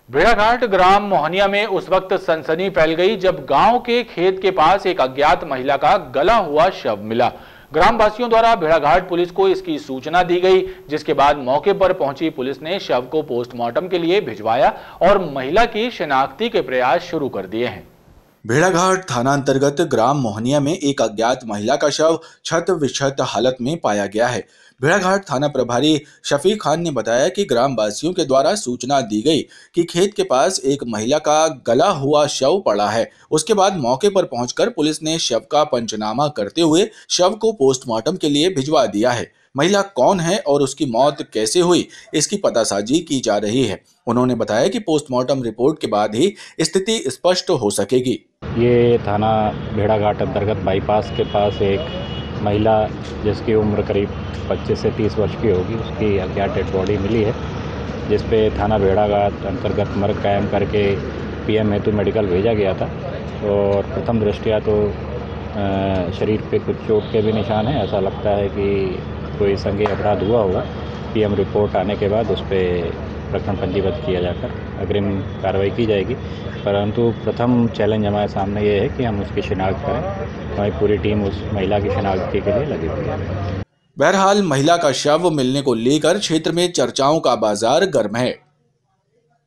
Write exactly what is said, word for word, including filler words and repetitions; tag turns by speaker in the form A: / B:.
A: भेड़ाघाट ग्राम मोहनिया में उस वक्त सनसनी फैल गई जब गांव के खेत के पास एक अज्ञात महिला का गला हुआ शव मिला। ग्रामवासियों द्वारा भेड़ाघाट पुलिस को इसकी सूचना दी गई, जिसके बाद मौके पर पहुंची पुलिस ने शव को पोस्टमार्टम के लिए भिजवाया और महिला की शिनाख्ती के प्रयास शुरू कर दिए हैं।
B: भेड़ाघाट थाना अंतर्गत ग्राम मोहनिया में एक अज्ञात महिला का शव क्षत विक्षत हालत में पाया गया है। भेड़ाघाट थाना प्रभारी शफीक खान ने बताया कि ग्रामवासियों के द्वारा सूचना दी गई कि खेत के पास एक महिला का गला हुआ शव पड़ा है। उसके बाद मौके पर पहुंचकर पुलिस ने शव का पंचनामा करते हुए शव को पोस्टमार्टम के लिए भिजवा दिया है। महिला कौन है और उसकी मौत कैसे हुई, इसकी पतासाजी की जा रही है। उन्होंने बताया कि पोस्टमार्टम रिपोर्ट के बाद ही स्थिति स्पष्ट हो सकेगी।
C: ये थाना भेड़ाघाट अंतर्गत बाईपास के पास एक महिला जिसकी उम्र करीब पच्चीस से तीस वर्ष की होगी, उसकी अज्ञात डेड बॉडी मिली है, जिस पे थाना भेड़ाघाट अंतर्गत मर्ग कायम करके पीएम हेतु मेडिकल भेजा गया था। और प्रथम दृष्टया तो शरीर पे कुछ चोट के भी निशान हैं। ऐसा लगता है कि कोई संज्ञेय अपराध हुआ होगा। पीएम रिपोर्ट आने के बाद उस पर प्रकरण पंजीबद्ध किया जाकर अग्रिम कार्रवाई की जाएगी। परंतु प्रथम चैलेंज हमारे सामने ये है कि हम उसकी शिनाख्त करें। हमारी पूरी टीम उस महिला की शिनाख्त के लिए लगी हुई है।
B: बहरहाल महिला का शव मिलने को लेकर क्षेत्र में चर्चाओं का बाजार गर्म है।